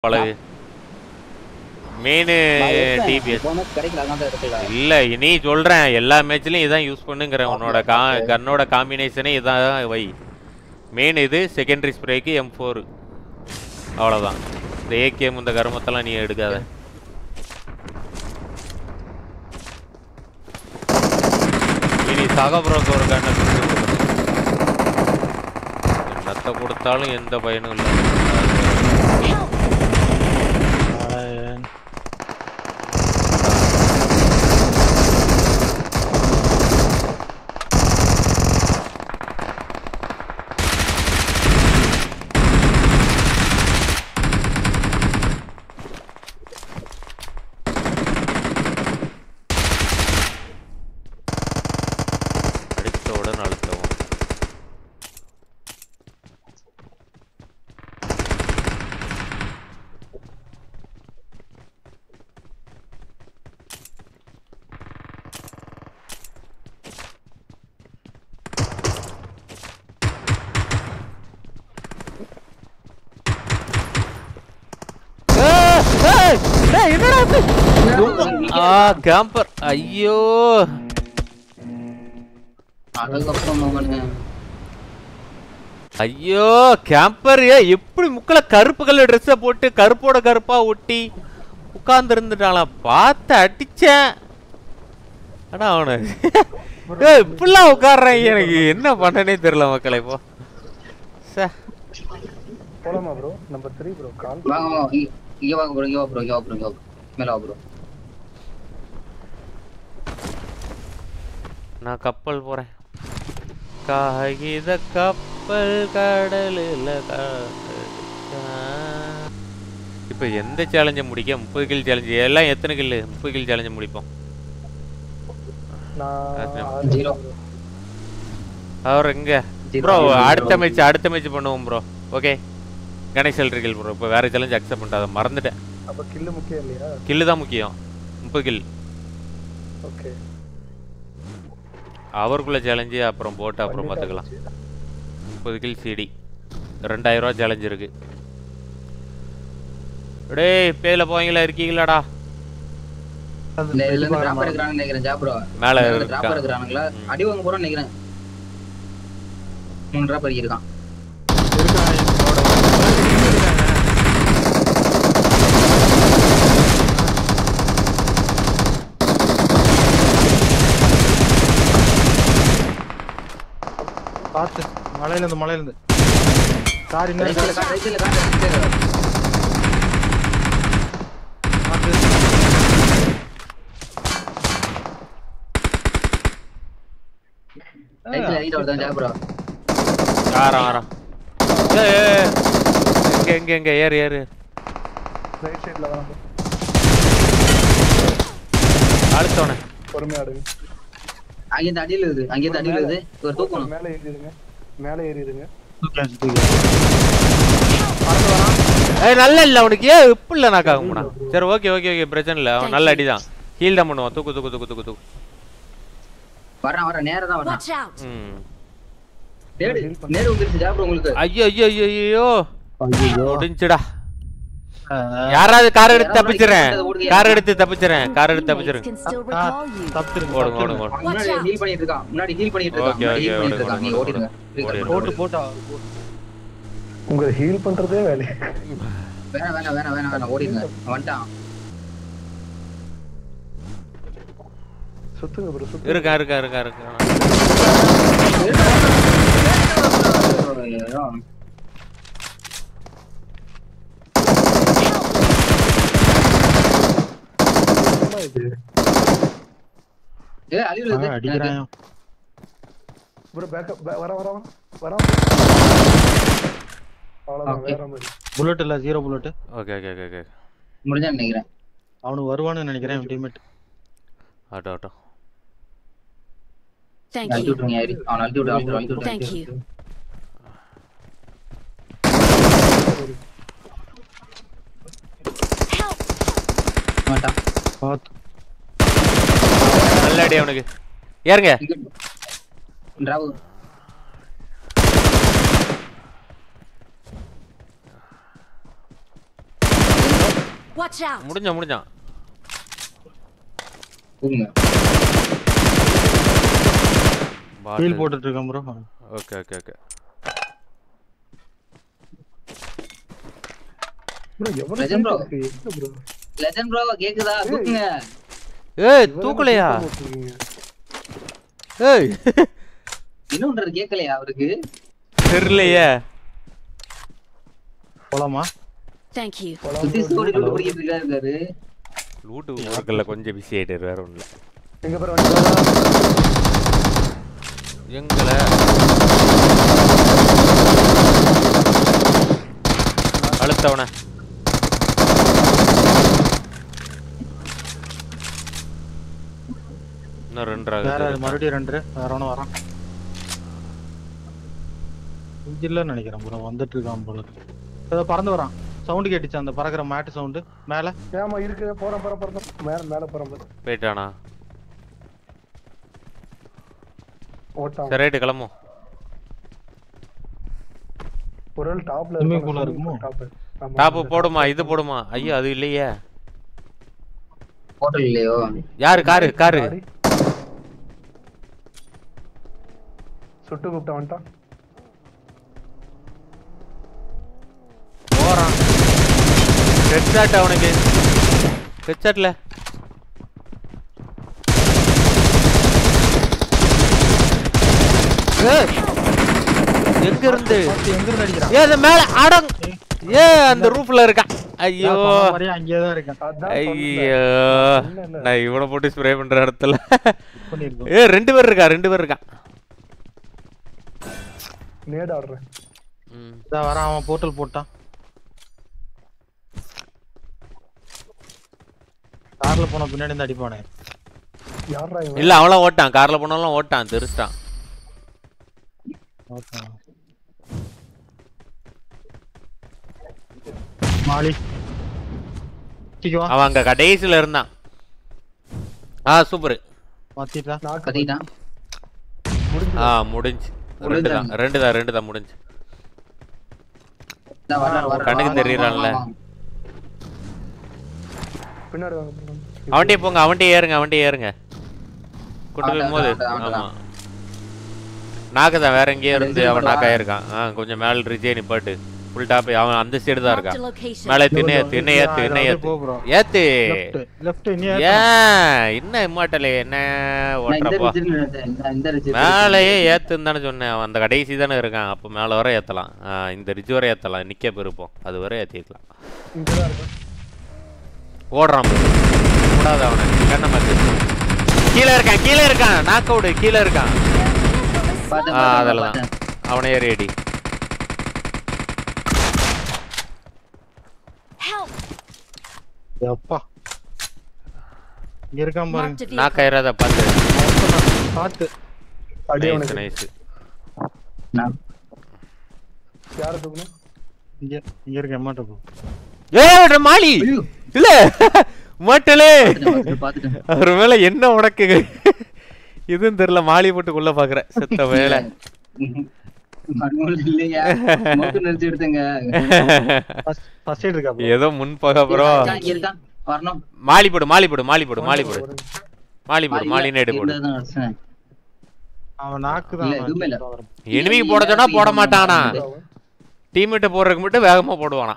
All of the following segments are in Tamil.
பழகு மெயின் டிபிஎஸ் இல்ல நீ சொல்றேன் எல்லா மேட்ச்லயும் இதான் யூஸ் பண்ணுங்கிற உன்னோட கன்னோட காம்பினேஷனே இதான் வை மெயின் இது செகண்டரி ஸ்ப்ரேக்கு M4 அவ்வளவுதான் இந்த ஏகேஎம் இந்த கருமத்தெல்லாம் நீ எடுக்காத இனி சகபுரக்கு ஒரு கண்ணை என்னத்தை கொடுத்தாலும் எந்த பயனும் இல்லை கேம்பர் ஐயோ ஐயோ கேம்பர் எப்படி முக்கல கருப்பு கலர் ட்ரெஸ்ஸ போட்டு கருப்போட கருப்பா ஒட்டி உட்கார்ந்து இருந்துட்டாளா பார்த்து அடிச்சேன் ஆனா அவனு இப்படிலாம் உட்கார்றேன் எனக்கு என்ன பண்ணனே தெரியல மக்களே இப்போ போலாமா ப்ரோ நம்பர் 3 ப்ரோ கால் இங்க வாங்க ப்ரோ மேல வா ப்ரோ நான் கப்பல் போறேன் காகித கப்பல் கடலில் இப்ப எந்த சேலஞ்சை முடிக்க 30 கில் சேலஞ்சு எல்லாம் எத்தனை கில் 30 கில் சேலஞ்சு முடிப்போம் அவர் எங்க ப்ரோ அடுத்த மேட்ச் பண்ணுவோம் ப்ரோ ஓகே கணேஷ் எல்ட்ரிகில் ப்ரோ இப்போ வேற சேலஞ்ச் அக்செப்ட் பண்ணாத மறந்துட்டேன் அப்ப கில் முக்கியம் இல்லையா கில் தான் முக்கியம் 30 கில் ஓகே அவருக்குள்ள சேலஞ்சு அப்புறம் போட்டு அப்புறம் பார்த்துக்கலாம் 30 கில் சிடி 2000 ரூபா சேலஞ்ச் இருக்கு டேய் பேல போவீங்களா இருக்கீங்களாடா மேல இருக்கானுங்களா அடி வாங்க போறோம் நினைக்கிறேன் 3 ரூபா பறி இருக்கான் பாத்து மலையில இருந்து சாரி எங்க ஏறு ரைட் சைடுல வாங்க அடுத்தவனே பொறுமையா ஆடுங்க அங்க அடியில இருக்குது ஒரு தூக்கணும் மேலே ஏறிடுங்க நல்ல இல்ல அவனுக்கு இப்ப இல்ல நான் காகும்டா சரி ஓகே பிரச்சனை இல்ல அவன் நல்ல அடிதான் ஹீல் தான் பண்ணுவான் தூக்கு வர நேரா தான் வரான் நேரா வந்துருச்சு ஜாப்ரோ உங்களுக்கு ஐயோ முடிஞ்சுடா யாராவது கார் எடுத்து தப்பிச்சிரேன் ஓடுங்க முன்னாடி ஹீல் பண்ணிட்டு இருக்கான் நீ ஓடிடுங்க போட்டு உங்க ஹீல் பண்றதே வேலை வேணாம் ஓடிடுங்க வந்துட்டான் சுத்துங்க ப்ரோ இருக்கா அடிக்கிறான் ப்ரோ பேக் வர அவ்வளவுதான் வேற மாதிரி புல்லட் இல்ல 0 புல்லட் ஓகே முடிஞ்சா நினைக்கிறேன் அவனு வருவான்னு நினைக்கிறேன் teammate auto Thank you. Thank you. நல்ல அடி அவனுக்கு ஏறுங்க Watch out. முடிஞ்சான் ஹீல் போட்டுட்டு இருக்கேன் ப்ரோ. ஓகே ப்ரோ எவ்வளவு legend bro bro legend bro கேக்குதா தூக்குங்க. ஏய் தூக்கலையா? ஏய் இன்னொன்று கேட்கலையா அவருக்கு? தெரியலையே. போலாமா? Thank you. சுத்தி ஸ்கோடி லூட் பண்ணிட்டு இருக்காரு. லூட் ஊர்க்கல்ல கொஞ்சம் பிஸி ஆயிட்டாரு, வேற ஒண்ணுல. எங்க ப்ரோ வந்து எங்கள அழுத்தவன இன்னும் 2 வேற மறுபடியும் 2 வேற ஒண்ணு வரான். இல்லன்னு நினைக்கிறேன் ப்ரோ, வந்துட்டு இருக்கான் போல. ஏதோ பறந்து வரான், சவுண்ட் கேட்டுச்சு, அந்த பறக்குற மேட் சவுண்ட் மேல. ஏமா இருக்கு, போறேன் மேல போறேன். போயிட்டானா? ஓட்டா சரி ரைட் கிளம்பும். ஒரு டாப்ல இருக்குமோ? டாப் போடுமா, இது போடுமா? ஐயோ அது இல்லையே. ஹோட்டல் இல்லையோ? யாரு காரு சுட்டு கூப்பிட்ட வந்துட்டான். போறான். ஹெட்ஷாட் அவனுக்கு. ஹெட்ஷாட்ல எங்க இருந்து அடிக்கிறான்? ஏ மேல அடங். ஏ அந்த ரூஃப்ல இருக்கான். ஐயோ அங்கேயே தான் இருக்கான். ஐயோ நான் இவனை போட்டு ஸ்ப்ரே பண்ற இடத்துல ஏ 2 பேர் இருக்கான். நேட் ஆடுறேன். இத வர அவன் போர்ட்டல் போட்டான். கார்ல போன பின்னாடி இருந்து அடிப்பானே. யாரா இவன்? இல்ல அவள ஓட்டான், கார்ல போனாலும் ஓட்டான், தெரிச்சிட்டான். ஓகே மாலி டிகோ அவன் அங்க கடைசில இருந்தான். சூப்பர் மாத்திட்டா. கதிதான் முடிஞ்சு. ரெண்டு தான் முடிஞ்சு. கண்ணுக்கு தெரியறான்ல. பின்னாடி வாங்க. அவன்டே போங்க, அவன்டே ஏறுங்க. கொண்டு போது ஆமா நாக்குதான், வேற எங்கேயோ இருந்து அவன் நாக்காயிருக்கான். கொஞ்சம் மேல ரிஜே நிப்பாட்டு. ஃபுல் டாப் அவன் அந்த சைடு தான் இருக்கான். மேலே திண்ணை ஏத்து. லெஃப்ட் என்ன இம்மாட்டலே என்ன ஓட்டறப்பா. மேலேயே ஏத்துன்னு தானே சொன்னேன். அவன் அந்த கடைசி தானே இருக்கான். அப்போ மேலே வர ஏத்தலாம். இந்த ரிஜ் வரை ஏத்தலாம். நிக்க போயிருப்போம், அது வரை ஏத்திக்கலாம். ஓடுறான் கூடாது அவனை. கண்ண மாத்து. கீழே இருக்கான். நாக் அவுட் கீழே இருக்கான். அதெல்லாம் அவனை ஏறி அடி. அப்பா இங்க இருக்கான் பாருங்க. நாக் ஆயிராத பாத்து அடி. அவனுக்கு நைஸ். யார தூக்குன? இங்க இருக்க எம்மாட்ட போ. ஏய் மாலி இல்ல மாட்டலே. அவர் மேல என்ன உனக்கு இதுன்னு தெரியல. மாலி போட்டு கொள்ள பாக்குற செத்த வேலை. ஏதோ முன்பக ப்ரோ. மாலி போடு மாலி நேடு போடு. அவன் நாக்குதான். எனிமிக்கு போட சொன்னா போட மாட்டானா. டீம்மேட்ட போறதுக்கு மட்டும் வேகமா போடுவானா.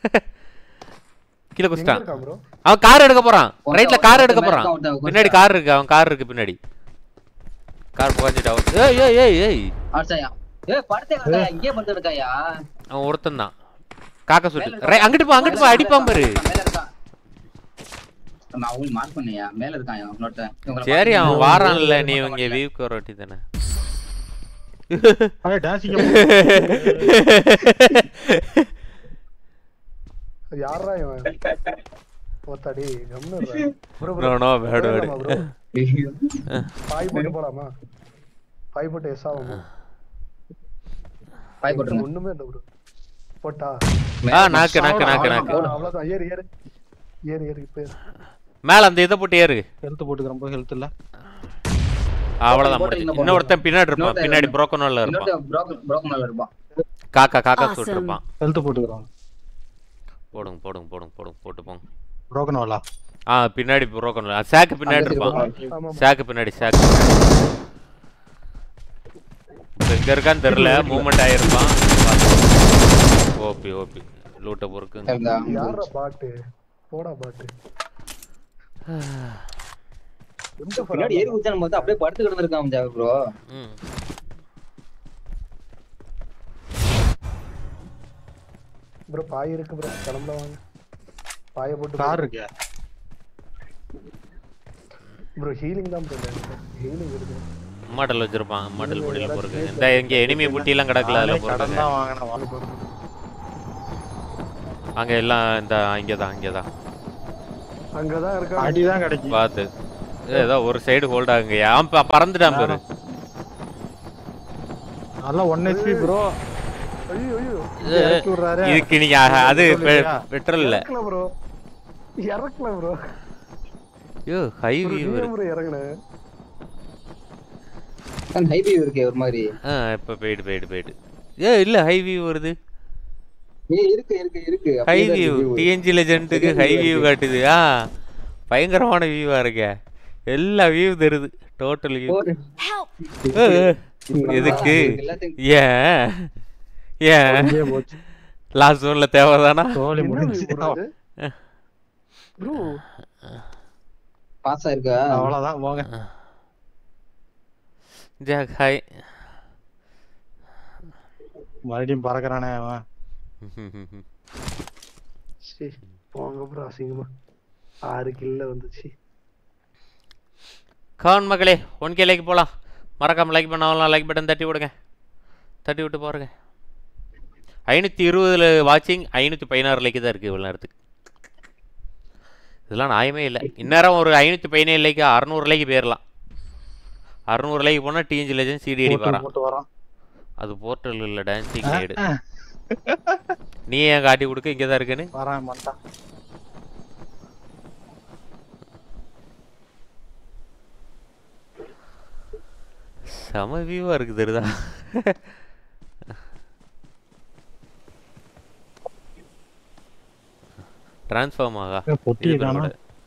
கீழே குஸ்டான். அவன் கார் எடுக்க போறான். ரைட்ல கார் எடுக்க போறான். பின்னாடி கார் இருக்கு. அவன் கார் இருக்கு பின்னாடி. கார் போஞ்சிட்டா. ஏய் ஆர்சாயா ஏய் படத்தை வரடா. இங்கே வந்து இருக்காயா? அவன் ஒருத்தன் தான். காக்க சுட்டு. அங்கிட்டு போ அடிப்பான் பாரு. மேல இருக்கான். நான் அவளை மார்க் பண்ணியா? மேல இருக்கான் அவனோட. சரி அவன் வாரான்ல. நீ இங்க வீவுக்கு வர வேண்டி தானே. அட டான்சிங் யாரா இவன்? ஓத்தாடி கம்னறா. No bad word. பாய் போட்டு போலாமா? பாய் போட்டு எஸ் ஆகுமா? பாய் போட்டு ஒண்ணுமே இல்ல ப்ரோ. போட்டா நாக்கு அவ்வளவுதான். ஏறு இப்ப மேல அந்த இத போட்டு ஏறு. ஹெல்த் போட்டுக்கறேன். ரொம்ப ஹெல்த் இல்ல. அவ்வளவுதான் முடிஞ்சு. இன்னொருத்தன் பின்னாடி இருப்பான். பின்னாடி broken wall இருப்பான். broken wall இருப்பான். காக்கா சுட்டு இருப்பான். ஹெல்த் போட்டுக்கறேன். போடுங்க போடுங்க போடுங்க போடுங்க போட்டு போங்க. broken wall-ஆ? பின்னாடி broken wall. சாக்கு பின்னாடி இருப்பான். சாக்கு பின்னாடி சாக்கு. எங்க இருக்கான்னு தெரியல. மூவ்மெண்ட் ஆயிருப்பான். ஓபி ஓபி லூட்ட பொறுக்கு. யாரா பாட்டு போடா பாட்டு. பின்னாடி ஏறி குச்சான மொத்தம் அப்படியே படுத்து கிடந்திருக்கான் ஜாக் ப்ரோ. ப்ரோ பாய் இருக்கு ப்ரோ, கிளம்பல வாங்க. பாயை போட்டு கார் இருக்கு ப்ரோ. ஹீலிங் தான் ப்ரோ, ஹீலிங் இருக்கு. மாடல் வச்சிருப்பான். மாடல் பொடியில பொறுக்கு. இந்த இங்க எனிமி புட்டி எல்லாம் கிடக்கல. அதுல பொறுக்கு தான் வாங்கணும். அங்க எல்லாம் இந்த இங்கதான் அங்கதான் இருக்கா. அடிதான் கிடைக்கும். பாத்து ஏதோ ஒரு சைடு ஹோல்ட் ஆகுங்க. அவன் பறந்துட்டான் பேரு. அதெல்லாம் 1 HP ப்ரோ. ஐயோ ஐயோ இதுக்கு நீங்க அது பெட்ரோல் இல்ல ப்ரோ. இறக்கல ப்ரோ. ஐயோ ஹை வியூ ப்ரோ இறங்கல. ஹை வியூ இருக்கே ஒரு மாதிரி. இப்ப போய்டு. இல்ல ஹை வியூ வருது. இருக்கு ஹை வியூ டிஎன்ஜி லெஜெண்டுக்கு ஹை வியூ காட்டுது. பயங்கரமான வியூவா இருக்கே. எல்லா வியூ தெரியுது. Total view. எதுக்கு ஏன் லாஸ்ட் ஒன்ல தேவைதானா? தோலி முடிஞ்சு ப்ரோ பாஸ் ஆயிருக்கா? அவ்வளவுதான் போங்க. Jack hi. மறுபடியும் பறக்கறானே அவன். சரி போங்க ப்ரோ. அசிங்கமா 6 கில்ல வந்துச்சு. கான் மகளே 1K லைக் போலாம். மறக்காம லைக் பண்ணாலும் லைக் பட்டன் தட்டி விடுங்க. தட்டி விட்டு பாருங்க. 520 வாட்சிங், 516 லைக் தான் இருக்கு இவ்வளவு நேரத்துக்கு. இதெல்லாம் நியாயமே இல்லை. இந்நேரம் ஒரு 517 லைக் 600 லைக் போயிடலாம். 600 லைக் போனா டிஎன்ஜி லெஜெண்ட் சிடிடி வரான். அது போர்ட்டல் இல்ல, டான்சிங் ரைடு. நீ ஏன் காட்டி கொடுக்க? இங்கதான் இருக்குன்னு வரான் மாட்டான். செம வியூவா இருக்கு தெரியுதா? டிரான்ஸ்ஃபார்ம் ஆகா பொட்டி காணோம்.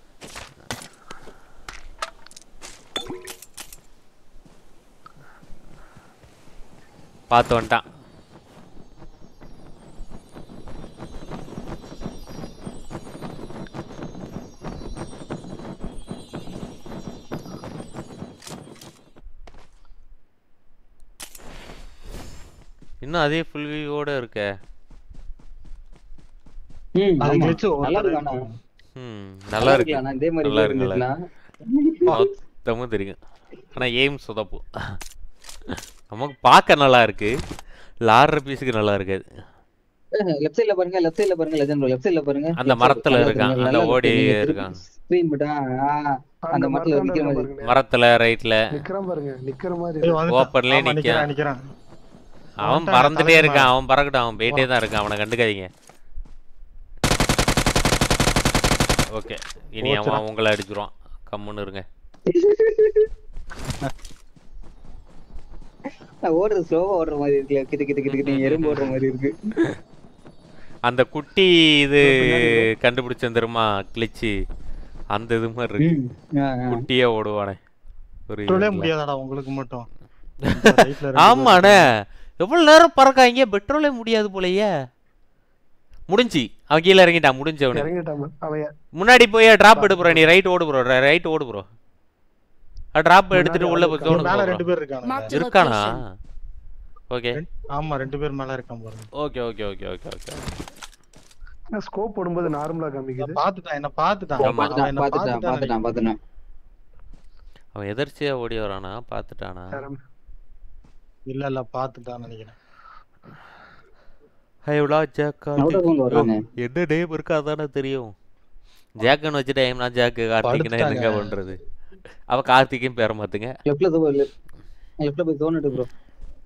பார்த்து வந்துட்டான். இன்னும் அதே ஃபுல் வியூவோட இருக்க. நல்லா இருக்கு. மொத்தமும் தெரியும். ஆனா எய்ம் சொதப்பு. நமக்கு பார்க்க நல்லா இருக்கு, லாடுற பீஸுக்கு நல்லா இருக்காது. லெஃப்ட் சைடுல பாருங்க, லெஃப்ட் சைடுல பாருங்க லெஜெண்ட் ப்ரோ. லெஃப்ட் சைடுல பாருங்க. அந்த மரத்துல இருக்கான், அந்த ஓடி இருக்கான். ஸ்கிரீன் பட்டா அந்த மரத்துல நிக்கிற மாதிரி. மரத்துல ரைட்ல நிக்கறான் பாருங்க. நிக்கிற மாதிரி ஓப்பன்லயே நிக்கறான். அவன் பறந்துட்டே இருக்கான். அவன் பறக்கட்டும், அவன் போயிட்டே தான் இருக்கான். அவனை கண்டுக்காதீங்க. ஓகே, இனி அவன் உங்களை அடிச்சிருவான். கம்முன்னு இருங்க. ஓடுற ஸ்லோவா ஓடுற மாதிரி இருக்கு. கிட்ட கிட்ட கிட்ட கிட்ட எறும்பு ஓடுற மாதிரி இருக்கு. அந்த குட்டி இது கண்டுபிடிச்ச தெரியுமா கிளிச்சு, அந்த இது மாதிரி இருக்கு. குட்டியே ஓடுவானே. ஒரு முடியாதடா உங்களுக்கு மட்டும். ஆமாண்ணே, எவ்வளவு நேரம் பறக்காங்க. பெட்ரோலே முடியாது போலயே. முடிஞ்சு அவன் கீழே இறங்கிட்டான். முடிஞ்சவனு முன்னாடி போய் டிராப் எடு ப்ரோ. நீ ரைட் ஓடு ப்ரோ. ரைட் ஓடு ப்ரோ. டிராப் எடுத்துட்டு உள்ள போய் ஜோனுக்கு மேல 2 பேர் இருக்காங்க. இருக்கானா? ஓகே, ஆமா 2 பேர் மேல இருக்கான் பாருங்க. Okay okay okay okay okay. நான் ஸ்கோப் போடும்போது நார்மலா காமிக்குது. பாத்துட்டான், என்ன பாத்துட்டான். அவன் எதர்ச்சியா ஓடி வரானா? பாத்துட்டானா? இல்ல பாத்துட்டான் நினைக்கிறேன். ஹைவ்லா ஜாக் என்ன நேம் இருக்கா அதானே தெரியும். ஜாக்னு வச்சுட்டு ஐம்னா ஜாக் கார்த்திக்னா என்னங்க பண்றது? அவ கார்த்திக்கும் பேர மாத்துங்க. லெஃப்ட்ல போய் ஜோன் எடு ப்ரோ.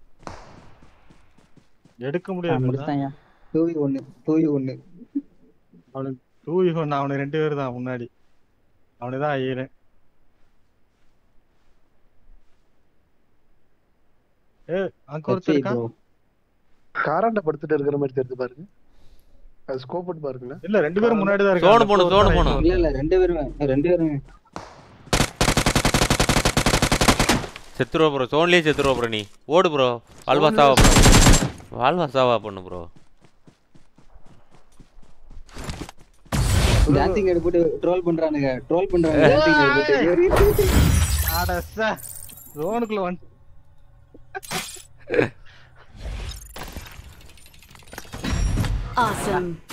எடுக்க முடியாது. முடிச்சாங்க. 2v1 அவனுக்கு 2v1. அவனுக்கு 2 பேர் தான் முன்னாடி. அவனுக்கு தான் ஐயரே. அங்க ஒருத்தர் இருக்கான். காராண்ட படுத்துட்டு இருக்கிற மாதிரி தெரியுது பாருங்க. அது ஸ்கோப் போட்டு பாருங்க. இல்ல ரெண்டு பேரும் முன்னாடி தான் சோன் இருக்காங்க. போணும். இல்ல ரெண்டு பேரும் செத்துருவா ப்ரோ. சோன்லயே செத்துருவா ப்ரோ. நீ ஓடு ப்ரோ. வால்வா சாவா பண்ணு ப்ரோ. டான்சிங் எடு போட்டு ட்ரோல் பண்றானுங்க டான்சிங் எடு போட்டு ஆடா சோனுக்குள்ள வந்து Awesome.